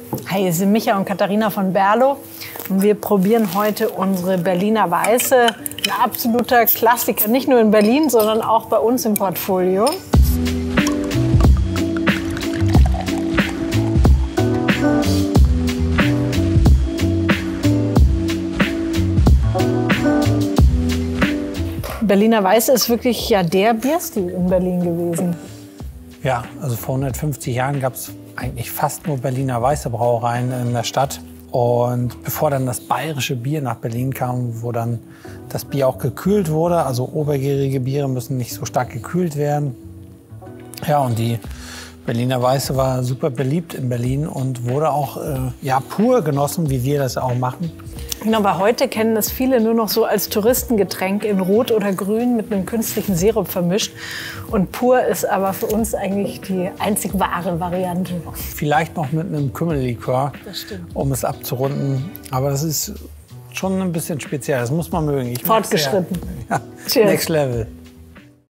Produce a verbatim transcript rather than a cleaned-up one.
Hi, hier sind Micha und Katharina von Berlo und wir probieren heute unsere Berliner Weiße. Ein absoluter Klassiker, nicht nur in Berlin, sondern auch bei uns im Portfolio. Berliner Weiße ist wirklich ja der Bierstil in Berlin gewesen. Ja, also vor hundertfünfzig Jahren gab es eigentlich fast nur Berliner Weiße Brauereien in der Stadt. Und bevor dann das bayerische Bier nach Berlin kam, wo dann das Bier auch gekühlt wurde, also obergärige Biere müssen nicht so stark gekühlt werden. Ja, und die Berliner Weiße war super beliebt in Berlin und wurde auch äh, ja, pur genossen, wie wir das auch machen. Genau, weil heute kennen das viele nur noch so als Touristengetränk in Rot oder Grün mit einem künstlichen Sirup vermischt. Und pur ist aber für uns eigentlich die einzig wahre Variante. Vielleicht noch mit einem Kümmellikör, um es abzurunden. Aber das ist schon ein bisschen speziell, das muss man mögen. Ich Fortgeschritten. Ja. Next Level.